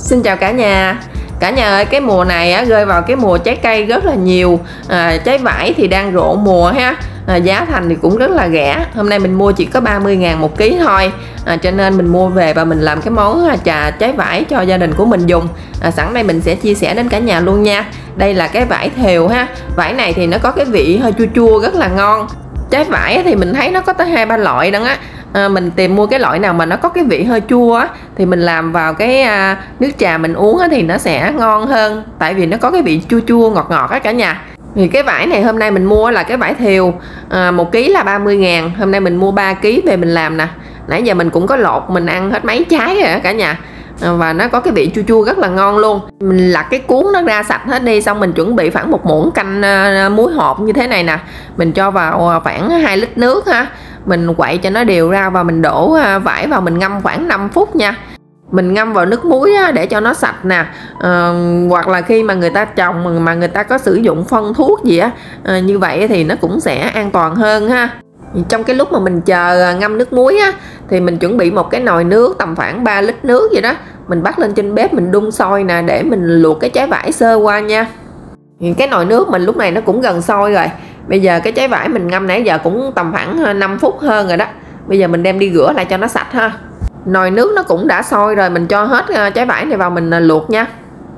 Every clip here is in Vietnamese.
Xin chào cả nhà. Cả nhà ơi, cái mùa này á, rơi vào cái mùa trái cây rất là nhiều. Trái vải thì đang rộ mùa ha. Giá thành thì cũng rất là rẻ. Hôm nay mình mua chỉ có 30.000 một ký thôi. Cho nên mình mua về và mình làm cái món trà trái vải cho gia đình của mình dùng. Sẵn đây mình sẽ chia sẻ đến cả nhà luôn nha. Đây là cái vải thều ha. Vải này thì nó có cái vị hơi chua chua rất là ngon. Trái vải thì mình thấy nó có tới 2-3 loại đó á. Mình tìm mua cái loại nào mà nó có cái vị hơi chua á, thì mình làm vào cái nước trà mình uống á, thì nó sẽ ngon hơn. Tại vì nó có cái vị chua chua ngọt ngọt á cả nhà. Thì cái vải này hôm nay mình mua là cái vải thều, 1 ký là 30.000. Hôm nay mình mua 3 ký về mình làm nè. Nãy giờ mình cũng có lột, mình ăn hết mấy trái rồi cả nhà. Và nó có cái vị chua chua rất là ngon luôn. Mình lặt cái cuống nó ra sạch hết đi. Xong mình chuẩn bị khoảng 1 muỗng canh muối hộp như thế này nè. Mình cho vào khoảng 2 lít nước ha. Mình quậy cho nó đều ra và mình đổ vải vào, mình ngâm khoảng 5 phút nha. Mình ngâm vào nước muối để cho nó sạch nè. Hoặc là khi mà người ta trồng mà người ta có sử dụng phân thuốc gì á, như vậy thì nó cũng sẽ an toàn hơn ha. Trong cái lúc mà mình chờ ngâm nước muối á, thì mình chuẩn bị một cái nồi nước tầm khoảng 3 lít nước vậy đó. Mình bắt lên trên bếp mình đun sôi nè, để mình luộc cái trái vải sơ qua nha. Cái nồi nước mình lúc này nó cũng gần sôi rồi. Bây giờ cái trái vải mình ngâm nãy giờ cũng tầm khoảng 5 phút hơn rồi đó. Bây giờ mình đem đi rửa lại cho nó sạch ha. Nồi nước nó cũng đã sôi rồi, mình cho hết trái vải này vào mình luộc nha.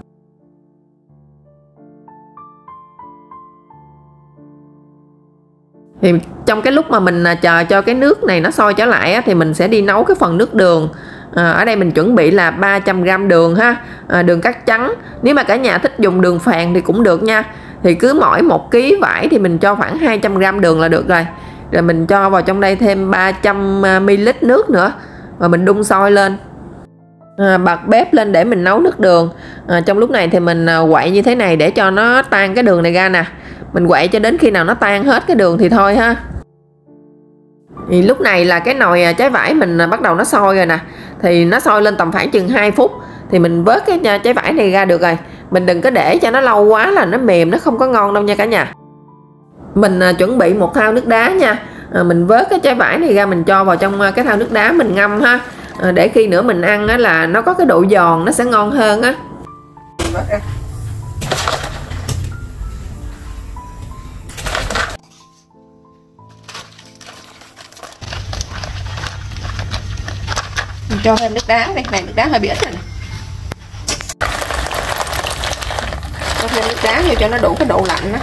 Thì trong cái lúc mà mình chờ cho cái nước này nó sôi trở lại á, thì mình sẽ đi nấu cái phần nước đường. Ở đây mình chuẩn bị là 300g đường ha, đường cắt trắng. Nếu mà cả nhà thích dùng đường phèn thì cũng được nha. Thì cứ mỗi 1 ký vải thì mình cho khoảng 200g đường là được rồi. Rồi mình cho vào trong đây thêm 300ml nước nữa. Và mình đun sôi lên. Bật bếp lên để mình nấu nước đường. Trong lúc này thì mình quậy như thế này để cho nó tan cái đường này ra nè. Mình quậy cho đến khi nào nó tan hết cái đường thì thôi ha. Thì lúc này là cái nồi trái vải mình bắt đầu nó sôi rồi nè. Thì nó sôi lên tầm khoảng chừng 2 phút. Thì mình vớt cái trái vải này ra được rồi. Mình đừng có để cho nó lâu quá là nó mềm, nó không có ngon đâu nha cả nhà. Mình chuẩn bị một thau nước đá nha. Mình vớt cái trái vải này ra, mình cho vào trong cái thau nước đá mình ngâm ha. Để khi nữa mình ăn á, là nó có cái độ giòn, nó sẽ ngon hơn á. Mình cho thêm nước đá đây, này nước đá hơi bị ít rồi nè. Cho thêm nước đá vô cho nó đủ cái độ lạnh đó.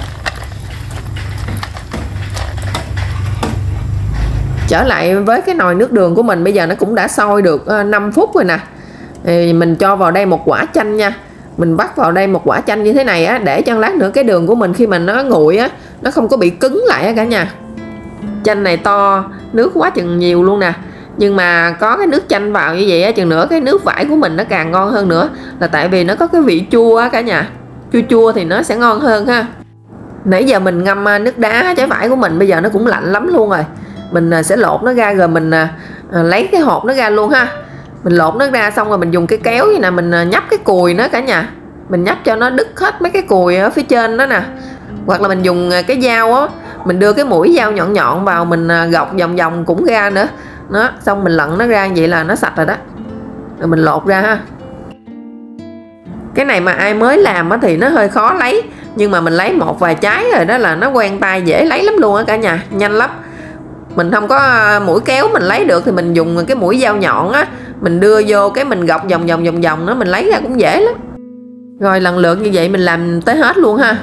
Trở lại với cái nồi nước đường của mình, bây giờ nó cũng đã sôi được 5 phút rồi nè. Thì mình cho vào đây một quả chanh nha. Mình vắt vào đây một quả chanh như thế này á, để cho lát nữa cái đường của mình khi mà nó nguội á, nó không có bị cứng lại á cả nhà. Chanh này to, nước quá chừng nhiều luôn nè. Nhưng mà có cái nước chanh vào như vậy á, chừng nữa cái nước vải của mình nó càng ngon hơn nữa. Là tại vì nó có cái vị chua á cả nhà. Chua chua thì nó sẽ ngon hơn ha. Nãy giờ mình ngâm nước đá trái vải của mình, bây giờ nó cũng lạnh lắm luôn rồi. Mình sẽ lột nó ra rồi mình lấy cái hộp nó ra luôn ha. Mình lột nó ra xong rồi mình dùng cái kéo như nè, mình nhấp cái cùi nó cả nhà. Mình nhấp cho nó đứt hết mấy cái cùi ở phía trên đó nè. Hoặc là mình dùng cái dao á, mình đưa cái mũi dao nhọn nhọn vào, mình gọt vòng vòng cũng ra nữa. Đó, xong mình lận nó ra vậy là nó sạch rồi đó. Rồi mình lột ra ha. Cái này mà ai mới làm á thì nó hơi khó lấy. Nhưng mà mình lấy một vài trái rồi đó là nó quen tay, dễ lấy lắm luôn á cả nhà, nhanh lắm. Mình không có mũi kéo mình lấy được thì mình dùng cái mũi dao nhọn á, mình đưa vô cái mình gọt vòng vòng nó, mình lấy ra cũng dễ lắm. Rồi lần lượt như vậy mình làm tới hết luôn ha.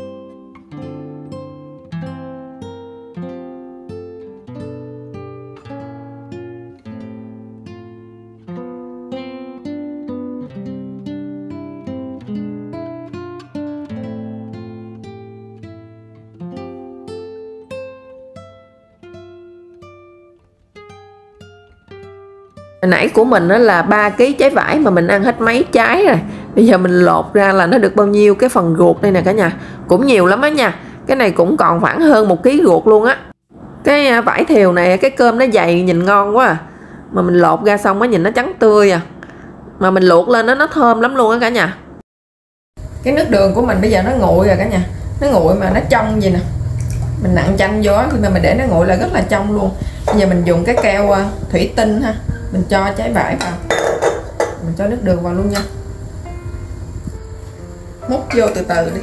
Nãy của mình đó là 3 kg trái vải mà mình ăn hết mấy trái rồi. Bây giờ mình lột ra là nó được bao nhiêu cái phần ruột đây nè cả nhà. Cũng nhiều lắm á nha. Cái này cũng còn khoảng hơn 1 kg ruột luôn á. Cái vải thều này cái cơm nó dày nhìn ngon quá à. Mà mình lột ra xong á nhìn nó trắng tươi à. Mà mình luộc lên nó thơm lắm luôn á cả nhà. Cái nước đường của mình bây giờ nó nguội rồi cả nhà. Nó nguội mà nó trong vậy nè. Mình nặn chanh vô khi mà mình để nó nguội là rất là trong luôn. Bây giờ mình dùng cái keo thủy tinh ha. Mình cho trái vải vào, mình cho nước đường vào luôn nha. Múc vô từ từ đi.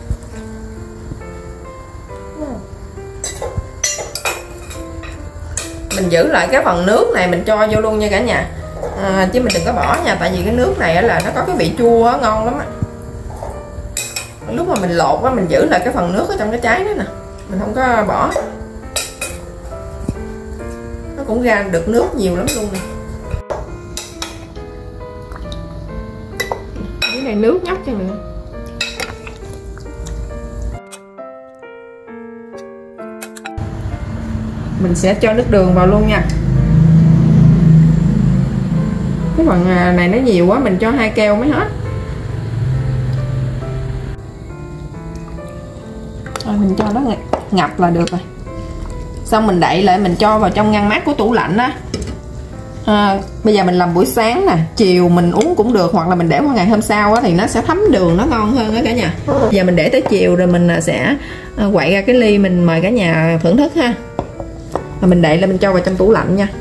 Mình giữ lại cái phần nước này mình cho vô luôn nha cả nhà, chứ mình đừng có bỏ nha, tại vì cái nước này là nó có cái vị chua á, ngon lắm á. Lúc mà mình lột á, mình giữ lại cái phần nước ở trong cái trái đó nè, mình không có bỏ, nó cũng ra được nước nhiều lắm luôn nè. Cái này nước nhóc cho nữa. Mình sẽ cho nước đường vào luôn nha. Cái phần này nó nhiều quá, mình cho 2 keo mới hết. Rồi mình cho nó ngập là được rồi. Xong mình đậy lại, mình cho vào trong ngăn mát của tủ lạnh á. Bây giờ mình làm buổi sáng nè, chiều mình uống cũng được, hoặc là mình để qua ngày hôm sau á, thì nó sẽ thấm đường, nó ngon hơn đó cả nhà. Giờ mình để tới chiều rồi mình sẽ quậy ra cái ly, mình mời cả nhà thưởng thức ha. Rồi mình đậy lại, mình cho vào trong tủ lạnh nha.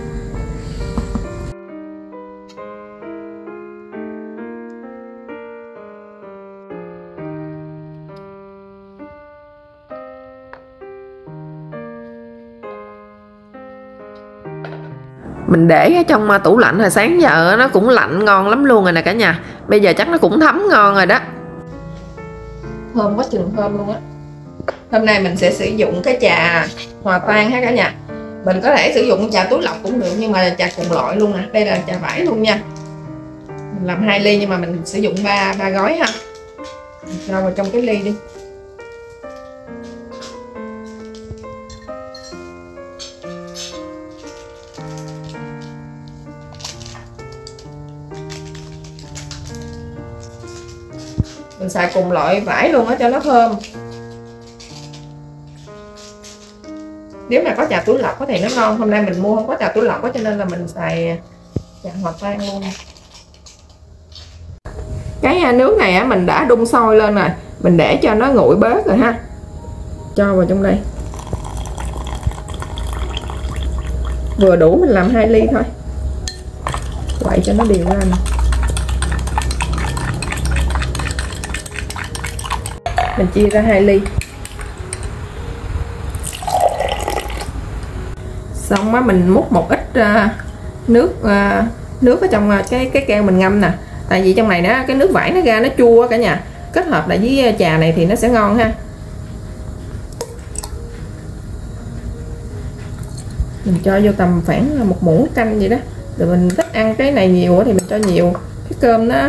Mình để ở trong tủ lạnh hồi sáng giờ nó cũng lạnh ngon lắm luôn rồi nè cả nhà. Bây giờ chắc nó cũng thấm ngon rồi đó. Thơm quá chừng thơm luôn á. Hôm nay mình sẽ sử dụng cái trà hòa tan ha cả nhà. Mình có thể sử dụng trà túi lọc cũng được, nhưng mà trà cùng loại luôn nè. Đây là trà vải luôn nha. Mình làm 2 ly nhưng mà mình sử dụng 3 gói ha. Mình cho vào trong cái ly đi. Mình xài cùng loại vải luôn á cho nó thơm. Nếu mà có trà túi lọc thì nó ngon. Hôm nay mình mua không có trà túi lọc cho nên là mình xài trà hòa tan luôn. Cái nước này á mình đã đun sôi lên rồi, mình để cho nó nguội bớt rồi ha. Cho vào trong đây. Vừa đủ mình làm 2 ly thôi. Quậy cho nó đều ra nè. Mình chia ra 2 ly. Xong á mình múc một ít nước ở trong cái keo mình ngâm nè. Tại vì trong này nó cái nước vải nó ra nó chua cả nhà. Kết hợp lại với trà này thì nó sẽ ngon ha. Mình cho vô tầm khoảng 1 muỗng canh vậy đó. Rồi mình thích ăn cái này nhiều thì mình cho nhiều. Cái cơm nó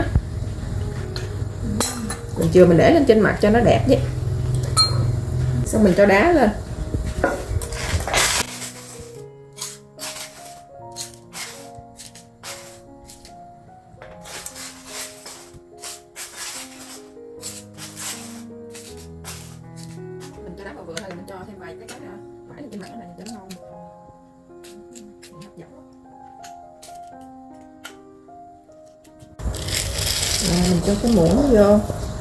mình chừa mình để lên trên mặt cho nó đẹp chứ. Xong mình cho đá lên. Mình cho đá vào vừa thôi, mình cho thêm vài cái phải lên trên mặt này cho nó ngon. Mình cho cái muỗng vô,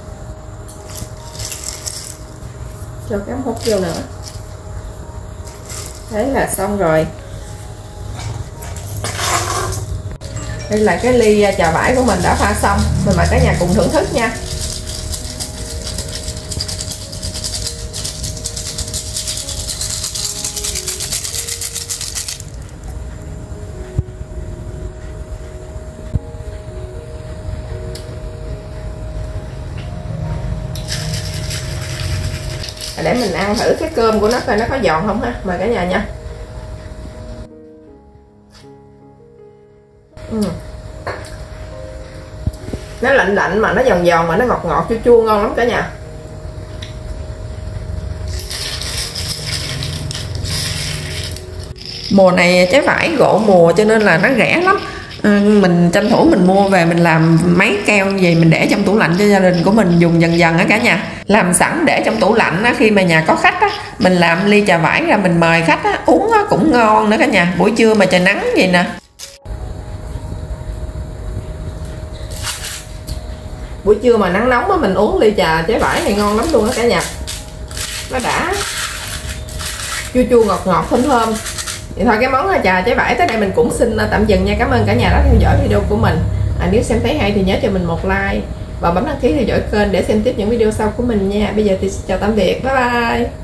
cho cái hút vô nữa. Thế là xong rồi. Đây là cái ly trà vải của mình đã pha xong. Mình mời cả nhà cùng thưởng thức nha. Để mình ăn thử cái cơm của nó coi nó có giòn không ha. Mời cả nhà nha. Nó lạnh lạnh mà nó giòn giòn mà nó ngọt ngọt chua chua ngon lắm cả nhà. Mùa này trái vải gỗ mùa cho nên là nó rẻ lắm. Mình tranh thủ mình mua về mình làm mấy keo như vậy, mình để trong tủ lạnh cho gia đình của mình dùng dần dần á cả nhà. Làm sẵn để trong tủ lạnh á, khi mà nhà có khách á, mình làm ly trà vải ra mình mời khách á, uống á, cũng ngon nữa cả nhà. Buổi trưa mà trời nắng vậy nè. Buổi trưa mà nắng nóng á, mình uống ly trà trái vải này ngon lắm luôn á cả nhà. Nó đã chua chua ngọt ngọt thơm thơm. Vậy thôi cái món trà trái vải tới đây mình cũng xin tạm dừng nha. Cảm ơn cả nhà đã theo dõi video của mình. Nếu xem thấy hay thì nhớ cho mình một like, và bấm đăng ký theo dõi kênh để xem tiếp những video sau của mình nha. Bây giờ thì chào tạm biệt, bye bye.